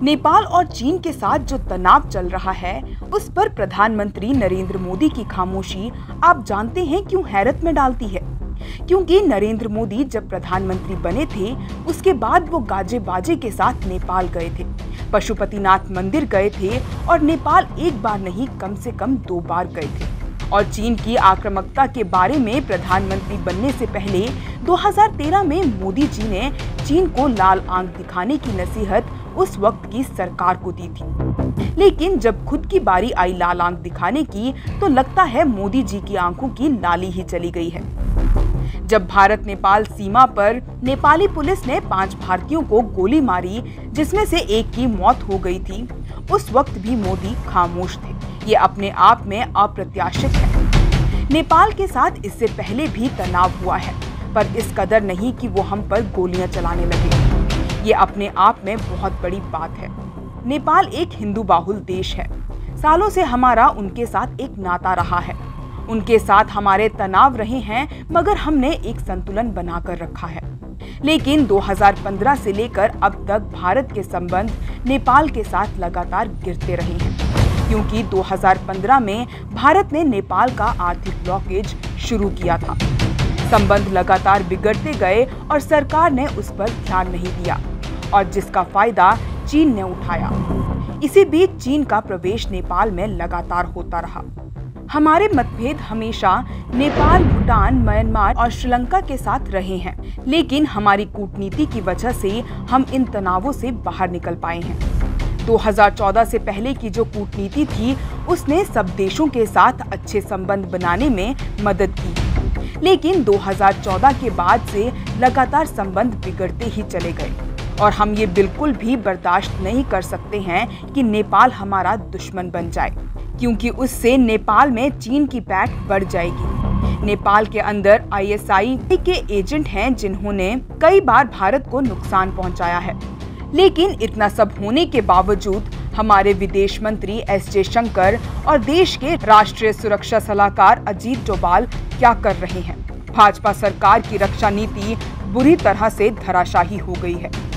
नेपाल और चीन के साथ जो तनाव चल रहा है, उस पर प्रधानमंत्री नरेंद्र मोदी की खामोशी आप जानते हैं क्यों हैरत में डालती है? क्योंकि नरेंद्र मोदी जब प्रधानमंत्री बने थे, उसके बाद वो गाजे बाजे के साथ नेपाल गए थे, पशुपतिनाथ मंदिर गए थे और नेपाल एक बार नहीं कम से कम 2 बार गए थे। और चीन की आक्रामकता के बारे में प्रधानमंत्री बनने से पहले 2013 में मोदी जी ने चीन को लाल आंख दिखाने की नसीहत उस वक्त की सरकार को दी थी। लेकिन जब खुद की बारी आई लाल आंख दिखाने की, तो लगता है मोदी जी की आंखों की लाली ही चली गई है। जब भारत नेपाल सीमा पर नेपाली पुलिस ने 5 भारतीयों को गोली मारी, जिसमें से एक की मौत हो गई थी, उस वक्त भी मोदी खामोश थे। ये अपने आप में अप्रत्याशित है। नेपाल के साथ इससे पहले भी तनाव हुआ है, पर इस कदर नहीं कि वो हम पर गोलियां चलाने लगे। ये अपने आप में बहुत बड़ी बात है। नेपाल एक हिंदू बाहुल देश है। सालों से हमारा उनके साथ एक नाता रहा है। उनके साथ हमारे तनाव रहे हैं, मगर हमने एक संतुलन बनाकर रखा है। लेकिन 2015 से लेकर अब तक भारत के संबंध नेपाल के साथ लगातार गिरते रहे हैं, क्योंकि 2015 में भारत ने नेपाल का आर्थिक ब्लॉकेज शुरू किया था। संबंध लगातार बिगड़ते गए और सरकार ने उस पर ध्यान नहीं दिया, और जिसका फायदा चीन ने उठाया। इसी बीच चीन का प्रवेश नेपाल में लगातार होता रहा। हमारे मतभेद हमेशा नेपाल, भूटान, म्यांमार और श्रीलंका के साथ रहे हैं, लेकिन हमारी कूटनीति की वजह से हम इन तनावों से बाहर निकल पाए हैं। 2014 से पहले की जो कूटनीति थी, उसने सब देशों के साथ अच्छे संबंध बनाने में मदद की, लेकिन 2014 के बाद से लगातार संबंध बिगड़ते ही चले गए, और हम ये बिल्कुल भी बर्दाश्त नहीं कर सकते हैं कि नेपाल हमारा दुश्मन बन जाए, क्योंकि उससे नेपाल में चीन की पैठ बढ़ जाएगी। नेपाल के अंदर ISI के एजेंट हैं, जिन्होंने कई बार भारत को नुकसान पहुंचाया है। लेकिन इतना सब होने के बावजूद हमारे विदेश मंत्री S जयशंकर और देश के राष्ट्रीय सुरक्षा सलाहकार अजीत डोभाल क्या कर रहे हैं? भाजपा सरकार की रक्षा नीति बुरी तरह से धराशायी हो गई है।